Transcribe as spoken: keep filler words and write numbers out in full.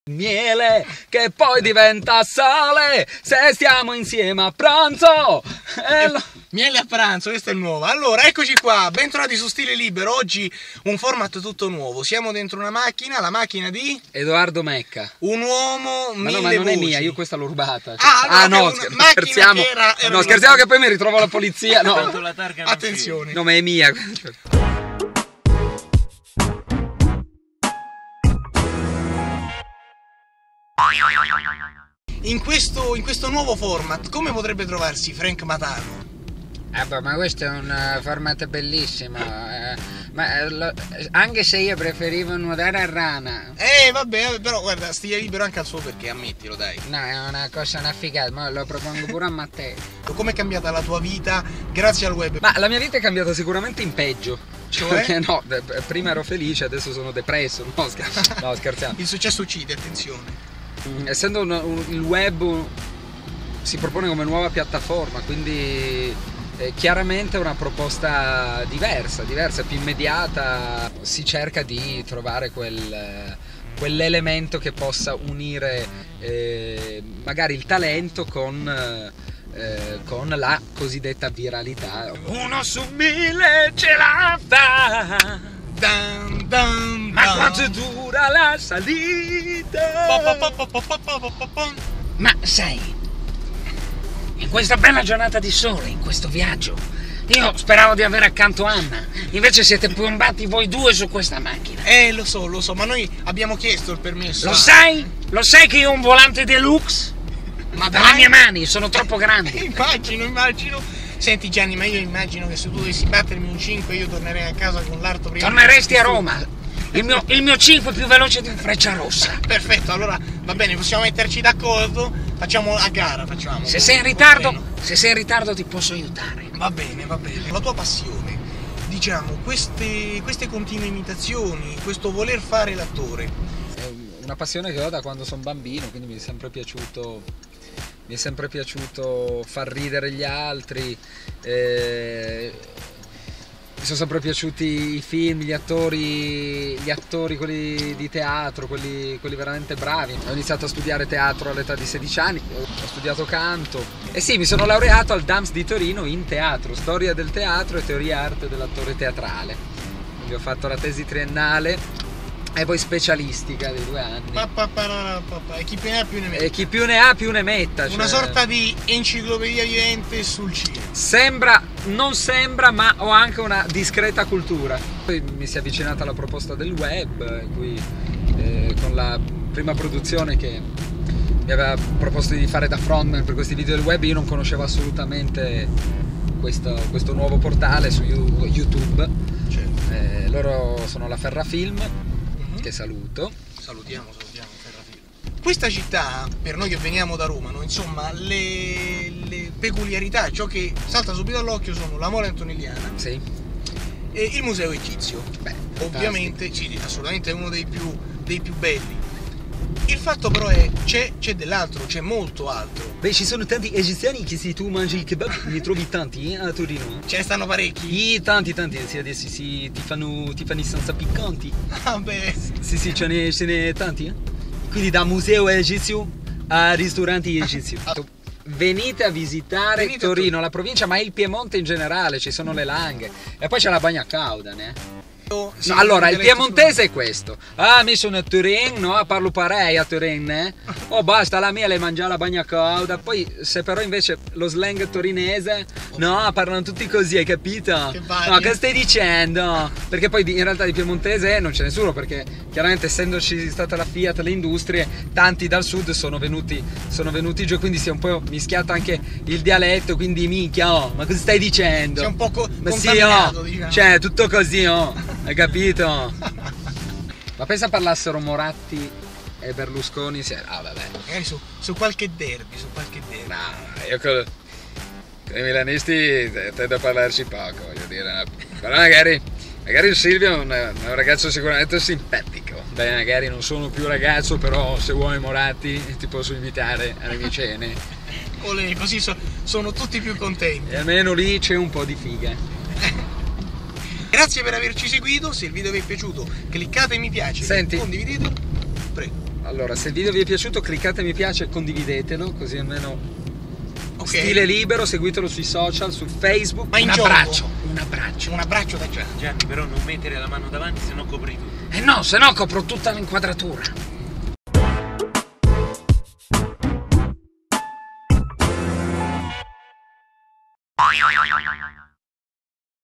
miele che poi diventa sale se stiamo insieme a pranzo. E lo... Miele a pranzo, questo è il nuovo. Allora, eccoci qua, bentornati su Stile Libero. Oggi un format tutto nuovo. Siamo dentro una macchina, la macchina di Edoardo Mecca. un uomo, Ma mille no, ma non voci. è mia, io questa l'ho rubata. Ah, allora, ah no, una scher- macchina scherziamo. che era- era no, una- scherziamo che poi mi ritrovo la polizia. No, Tanto la targa non Attenzione. no, ma è mia. In questo, in questo nuovo format, come potrebbe trovarsi Frank Matano? Eh beh, ma questo è un uh, format bellissimo, eh, ma, eh, lo- anche se io preferivo nuotare a rana. Eh, vabbè, vabbè, però guarda, Stile Libero anche al suo perché, ammettilo, dai. No, è una cosa, una figata, ma lo propongo pure a Matteo. Com'è cambiata la tua vita grazie al web? Ma la mia vita è cambiata sicuramente in peggio. Cioè? Perché no, de- prima ero felice, adesso sono depresso. No, scher- no scherziamo. Il successo uccide, attenzione. Mm, Essendo un- un- il web un- si propone come nuova piattaforma, quindi eh, chiaramente è una proposta diversa, diversa, più immediata. Si cerca di trovare quel, eh, quell'elemento che possa unire eh, magari il talento con, eh, con la cosiddetta viralità. Uno su mille ce la fa, Dan, dan, ma dan. quanto dura la salita? Po, po, po, po, po, po, po, po, po. Ma sai, in questa bella giornata di sole, in questo viaggio, io speravo di avere accanto Anna, invece siete piombati voi due su questa macchina. Eh, lo so, lo so, ma noi abbiamo chiesto il permesso. Lo a- sai? Lo sai che io ho un volante deluxe? Ma Dalle dai. mie mani, sono troppo grandi. Immagino, immagino. Senti Gianni, ma io immagino che se tu dovessi battermi un cinque io tornerei a casa con l'arto prima. Torneresti a Roma. Il mio, il mio cinque è più veloce di un Frecciarossa. Perfetto, allora va bene, possiamo metterci d'accordo, facciamo a gara, facciamo. Se sei in ritardo, se sei in ritardo ti posso aiutare. Va bene, va bene. La tua passione, diciamo, queste, queste continue imitazioni, questo voler fare l'attore. È una passione che ho da quando sono bambino, quindi mi è sempre piaciuto, mi è sempre piaciuto far ridere gli altri. eh, mi sono sempre piaciuti i film, gli attori, gli attori quelli di teatro, quelli, quelli veramente bravi. Ho iniziato a studiare teatro all'età di sedici anni, ho studiato canto e sì, mi sono laureato al D A M S di Torino in teatro, storia del teatro e teoria arte dell'attore teatrale. Quindi ho fatto la tesi triennale e poi specialistica di due anni. Pa, pa, pa, pa, pa, pa. E chi più ne ha più ne mette. E chi più ne ha più ne metta. Una cioè, sorta di enciclopedia vivente sul cinema. Sembra, non sembra, ma ho anche una discreta cultura. Poi mi si è avvicinata la proposta del web, in cui eh, con la prima produzione che mi aveva proposto di fare da frontman per questi video del web, io non conoscevo assolutamente questo, questo nuovo portale su You- YouTube. Certo. Eh, loro sono la Ferrafilm, che saluto. Salutiamo, salutiamo Ferrafilm. Questa città, per noi che veniamo da Roma, no, insomma, le, le peculiarità, ciò che salta subito all'occhio sono la Mole Antonelliana Sì. e il Museo Egizio. Beh, Ovviamente, sì, assolutamente è uno dei più, dei più belli. Il fatto però è, c'è, c'è dell'altro, c'è molto altro. Beh, ci sono tanti egiziani che se tu mangi il kebab ne trovi tanti eh, a Torino. Ce ne stanno parecchi. Sì, tanti, tanti, sì, adesso sì, ti fanno, ti fanno i salsa piccanti. Vabbè. Sì, sì, ce ne, ce ne tanti, eh. Quindi da museo egizio a ristoranti egizio. Venite a visitare Venite a Torino, la provincia, ma il Piemonte in generale, ci sono le Langhe. E poi c'è la Bagna Cauda, eh. Sì, No, allora, il dialetto piemontese è questo. Ah, mi sono a Torino, no? Parlo parei a Torino, eh? Oh, basta, la mia le mangia la bagna cauda. Poi, se però invece lo slang torinese, no, parlano tutti così, hai capito? Che vai. No, che stai dicendo? Perché poi di- in realtà di piemontese non c'è nessuno, perché chiaramente essendoci stata la Fiat, le industrie, tanti dal sud sono venuti, sono venuti giù, quindi si è un po' mischiato anche il dialetto, quindi minchia, oh, ma cosa stai dicendo? C'è un po' co- Ma sì, contaminato, oh, diciamo. cioè, tutto così, oh, hai capito? Ma pensa parlassero Moratti e Berlusconi, se... ah vabbè. Magari su, su qualche derby, su qualche derby. No, io con, con i milanisti tendo a parlarci poco, voglio dire, no? Però magari, magari il Silvio è un, è un ragazzo sicuramente simpatico. Beh, magari non sono più ragazzo, però se vuoi Moratti ti posso invitare alle mie cene. Olè, così so- sono tutti più contenti. E almeno lì c'è un po' di figa. Grazie per averci seguito, se il video vi è piaciuto cliccate mi piace, Senti. condividetelo, prego. allora, se il video vi è piaciuto cliccate mi piace e condividetelo, così almeno Ok. stile libero, seguitelo sui social, su Facebook. Ma in Un gioco? abbraccio, un abbraccio. Un abbraccio da Gianni. Gianni, però non mettere la mano davanti, sennò copri tutto. Eh no, se no copro tutta l'inquadratura.